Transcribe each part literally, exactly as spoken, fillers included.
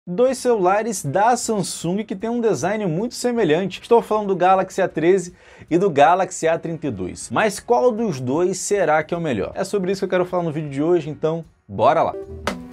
Dois celulares da Samsung que tem um design muito semelhante. Estou falando do Galaxy A treze e do Galaxy A trinta e dois. Mas qual dos dois será que é o melhor? É sobre isso que eu quero falar no vídeo de hoje, então bora lá!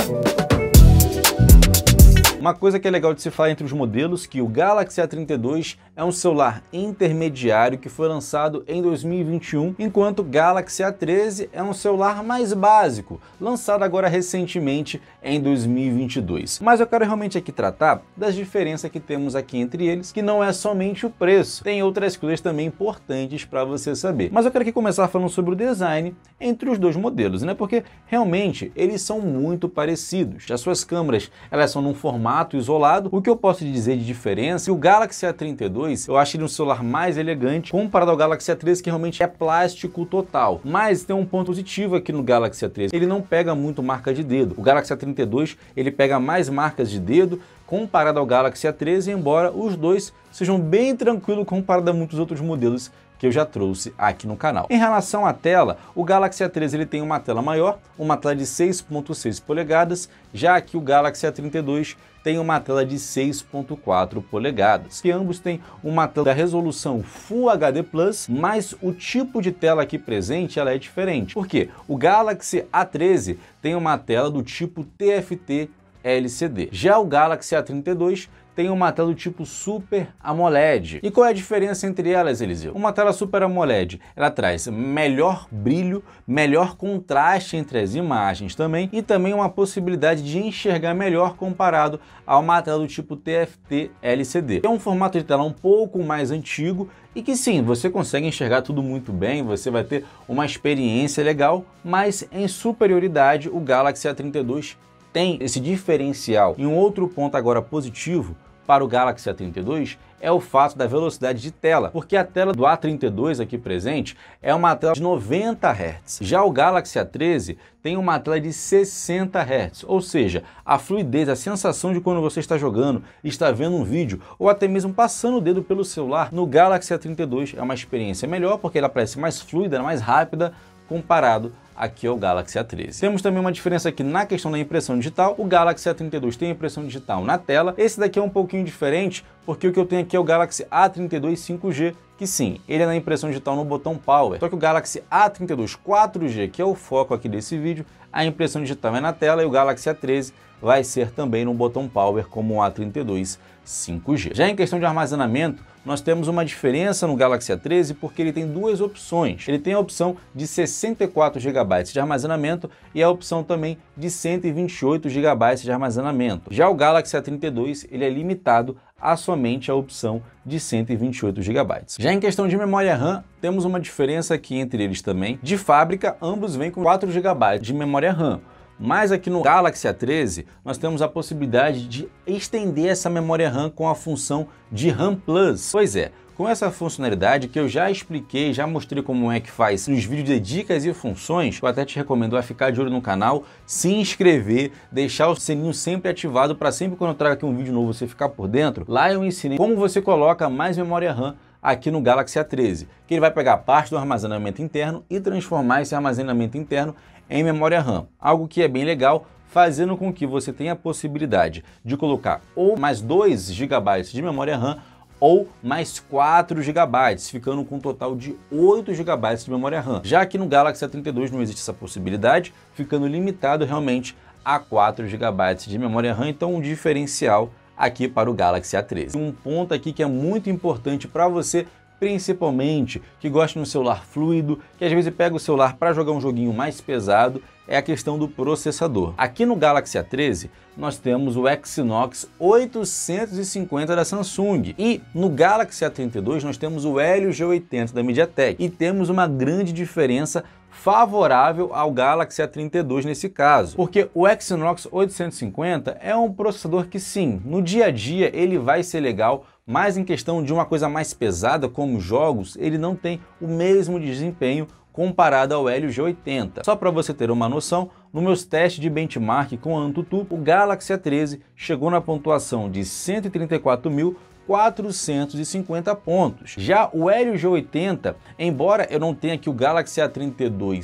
Uma coisa que é legal de se falar entre os modelos, que o Galaxy A trinta e dois é um celular intermediário que foi lançado em dois mil e vinte e um, enquanto o Galaxy A treze é um celular mais básico, lançado agora recentemente em dois mil e vinte e dois. Mas eu quero realmente aqui tratar das diferenças que temos aqui entre eles, que não é somente o preço, tem outras coisas também importantes para você saber. Mas eu quero aqui começar falando sobre o design entre os dois modelos, né? Porque realmente eles são muito parecidos. As suas câmeras, elas são num formato isolado. O que eu posso dizer de diferença, o Galaxy A trinta e dois, eu acho ele um celular mais elegante comparado ao Galaxy A treze, que realmente é plástico total. Mas tem um ponto positivo aqui no Galaxy A treze, ele não pega muito marca de dedo. O Galaxy A trinta e dois, ele pega mais marcas de dedo comparado ao Galaxy A treze, embora os dois sejam bem tranquilos comparado a muitos outros modelos que eu já trouxe aqui no canal. Em relação à tela, o Galaxy A treze ele tem uma tela maior, uma tela de seis ponto seis polegadas, já que o Galaxy A trinta e dois tem uma tela de seis ponto quatro polegadas. E ambos têm uma tela da resolução Full H D plus, mas o tipo de tela aqui presente ela é diferente. Por quê? O Galaxy A treze tem uma tela do tipo T F T L C D. Já o Galaxy A trinta e dois tem uma tela do tipo Super AMOLED. E qual é a diferença entre elas, Eliseu? Uma tela Super AMOLED, ela traz melhor brilho, melhor contraste entre as imagens também, e também uma possibilidade de enxergar melhor comparado a uma tela do tipo T F T L C D. É um formato de tela um pouco mais antigo e que sim, você consegue enxergar tudo muito bem, você vai ter uma experiência legal, mas em superioridade o Galaxy A trinta e dois tem esse diferencial. E um outro ponto agora positivo para o Galaxy A trinta e dois é o fato da velocidade de tela, porque a tela do A trinta e dois aqui presente é uma tela de noventa hertz. Já o Galaxy A treze tem uma tela de sessenta hertz, ou seja, a fluidez, a sensação de quando você está jogando, está vendo um vídeo ou até mesmo passando o dedo pelo celular, no Galaxy A trinta e dois é uma experiência melhor, porque ela parece mais fluida, mais rápida, comparado aqui ao Galaxy A treze. Temos também uma diferença aqui na questão da impressão digital. O Galaxy A trinta e dois tem impressão digital na tela. Esse daqui é um pouquinho diferente, porque o que eu tenho aqui é o Galaxy A trinta e dois cinco G, que sim, ele é na impressão digital no botão Power. Só que o Galaxy A trinta e dois quatro G, que é o foco aqui desse vídeo, a impressão digital é na tela, e o Galaxy A treze vai ser também no botão Power como o A trinta e dois cinco G. Já em questão de armazenamento, nós temos uma diferença no Galaxy A treze porque ele tem duas opções. Ele tem a opção de sessenta e quatro gigabytes de armazenamento e a opção também de cento e vinte e oito gigabytes de armazenamento. Já o Galaxy A trinta e dois ele é limitado a somente a opção de cento e vinte e oito gigabytes. Já em questão de memória RAM, temos uma diferença aqui entre eles também. De fábrica, ambos vêm com quatro gigabytes de memória RAM. Mas aqui no Galaxy A treze, nós temos a possibilidade de estender essa memória RAM com a função de RAM Plus. Pois é, com essa funcionalidade que eu já expliquei, já mostrei como é que faz nos vídeos de dicas e funções, eu até te recomendo a ficar de olho no canal, se inscrever, deixar o sininho sempre ativado para sempre quando eu trago aqui um vídeo novo você ficar por dentro. Lá eu ensinei como você coloca mais memória RAM aqui no Galaxy A treze, que ele vai pegar parte do armazenamento interno e transformar esse armazenamento interno em memória RAM, algo que é bem legal, fazendo com que você tenha a possibilidade de colocar ou mais dois gigabytes de memória RAM ou mais quatro gigabytes, ficando com um total de oito gigabytes de memória RAM. Já que no Galaxy A trinta e dois não existe essa possibilidade, ficando limitado realmente a quatro gigabytes de memória RAM, então um diferencial aqui para o Galaxy A treze. Um ponto aqui que é muito importante para você, principalmente que gosta de um celular fluido, que às vezes pega o celular para jogar um joguinho mais pesado, é a questão do processador. Aqui no Galaxy A treze nós temos o Exynos oitocentos e cinquenta da Samsung e no Galaxy A trinta e dois nós temos o Helio G oitenta da MediaTek e temos uma grande diferença favorável ao Galaxy A trinta e dois nesse caso, porque o Exynos oitocentos e cinquenta é um processador que sim, no dia a dia ele vai ser legal, mas em questão de uma coisa mais pesada como jogos, ele não tem o mesmo desempenho comparado ao Helio G oitenta. Só para você ter uma noção, nos meus testes de benchmark com a AnTuTu, o Galaxy A treze chegou na pontuação de cento e trinta e quatro mil quatrocentos e cinquenta pontos. Já o Helio G oitenta, embora eu não tenha aqui o Galaxy A trinta e dois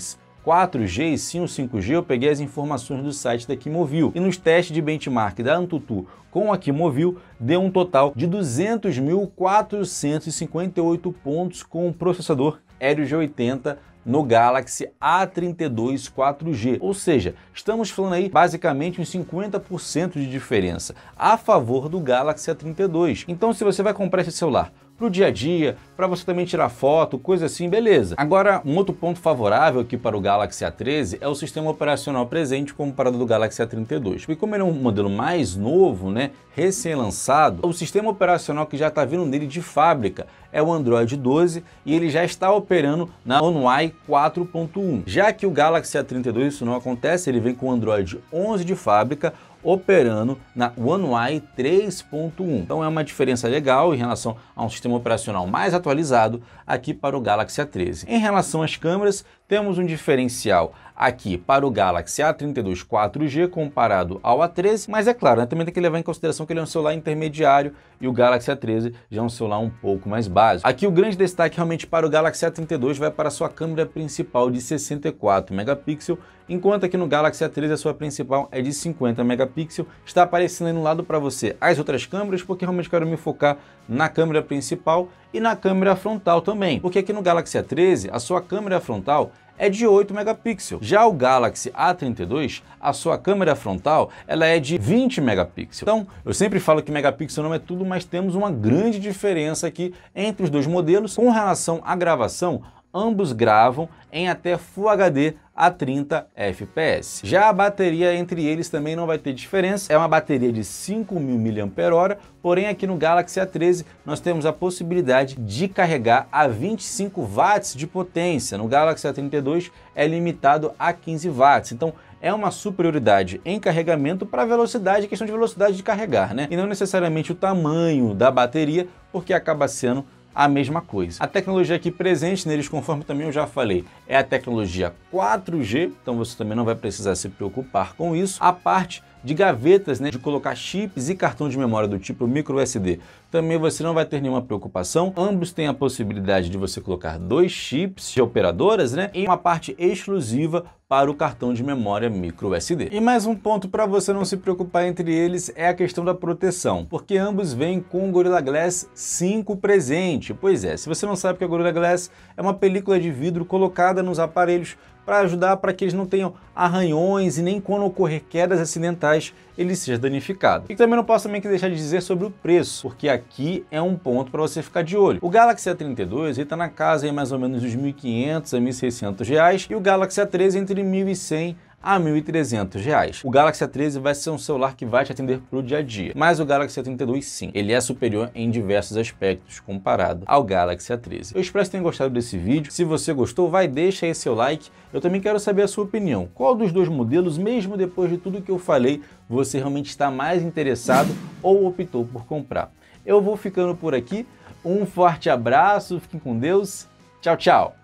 quatro G e sim o cinco G, eu peguei as informações do site da Quimovil. E nos testes de benchmark da Antutu com a Quimovil, deu um total de duzentos mil quatrocentos e cinquenta e oito pontos com o processador Helio G oitenta no Galaxy A trinta e dois quatro G. Ou seja, estamos falando aí basicamente uns cinquenta por cento de diferença a favor do Galaxy A trinta e dois. Então, se você vai comprar esse celular para o dia a dia, para você também tirar foto, coisa assim, beleza. Agora, um outro ponto favorável aqui para o Galaxy A treze é o sistema operacional presente comparado do Galaxy A trinta e dois. Porque como ele é um modelo mais novo, né, recém-lançado, o sistema operacional que já está vindo nele de fábrica é o Android doze e ele já está operando na One U I quatro ponto um. Já que o Galaxy A trinta e dois isso não acontece, ele vem com o Android onze de fábrica, operando na One U I três ponto um. Então é uma diferença legal em relação a um sistema operacional mais atualizado aqui para o Galaxy A treze. Em relação às câmeras, temos um diferencial aqui para o Galaxy A trinta e dois quatro G comparado ao A treze, mas é claro, né, também tem que levar em consideração que ele é um celular intermediário e o Galaxy A treze já é um celular um pouco mais básico. Aqui o grande destaque realmente para o Galaxy A trinta e dois vai para a sua câmera principal de sessenta e quatro megapixels, enquanto aqui no Galaxy A treze a sua principal é de cinquenta megapixels. Está aparecendo aí no lado para você as outras câmeras, porque realmente quero me focar na câmera principal e na câmera frontal também, porque aqui no Galaxy A treze a sua câmera frontal é de oito megapixels. Já o Galaxy A trinta e dois, a sua câmera frontal, ela é de vinte megapixels. Então, eu sempre falo que megapixel não é tudo, mas temos uma grande diferença aqui entre os dois modelos. Com relação à gravação, ambos gravam em até Full H D a trinta F P S. Já a bateria entre eles também não vai ter diferença, é uma bateria de cinco mil miliampères-hora, porém aqui no Galaxy A treze nós temos a possibilidade de carregar a vinte e cinco watts de potência. No Galaxy A trinta e dois é limitado a quinze watts, então é uma superioridade em carregamento para velocidade, questão de velocidade de carregar, né? E não necessariamente o tamanho da bateria, porque acaba sendo a mesma coisa. A tecnologia aqui presente neles, conforme também eu já falei, é a tecnologia quatro G, então você também não vai precisar se preocupar com isso. A parte de gavetas, né, de colocar chips e cartão de memória do tipo micro U S D, também você não vai ter nenhuma preocupação. Ambos têm a possibilidade de você colocar dois chips de operadoras, né, e uma parte exclusiva para o cartão de memória micro U S D. E mais um ponto para você não se preocupar entre eles é a questão da proteção, porque ambos vêm com o Gorilla Glass cinco presente. Pois é, se você não sabe que a Gorilla Glass é uma película de vidro colocada nos aparelhos para ajudar para que eles não tenham arranhões e nem quando ocorrer quedas acidentais ele seja danificado. E também não posso também que deixar de dizer sobre o preço, porque aqui é um ponto para você ficar de olho. O Galaxy A trinta e dois está na casa aí mais ou menos dos mil e quinhentos a mil e seiscentos reais e o Galaxy A treze entre mil e cem a mil e trezentos reais. O Galaxy A treze vai ser um celular que vai te atender para o dia a dia, mas o Galaxy A trinta e dois sim, ele é superior em diversos aspectos comparado ao Galaxy A treze. Eu espero que você tenha gostado desse vídeo. Se você gostou, vai, deixa aí seu like. Eu também quero saber a sua opinião. Qual dos dois modelos, mesmo depois de tudo que eu falei, você realmente está mais interessado ou optou por comprar? Eu vou ficando por aqui. Um forte abraço, fiquem com Deus. Tchau, tchau!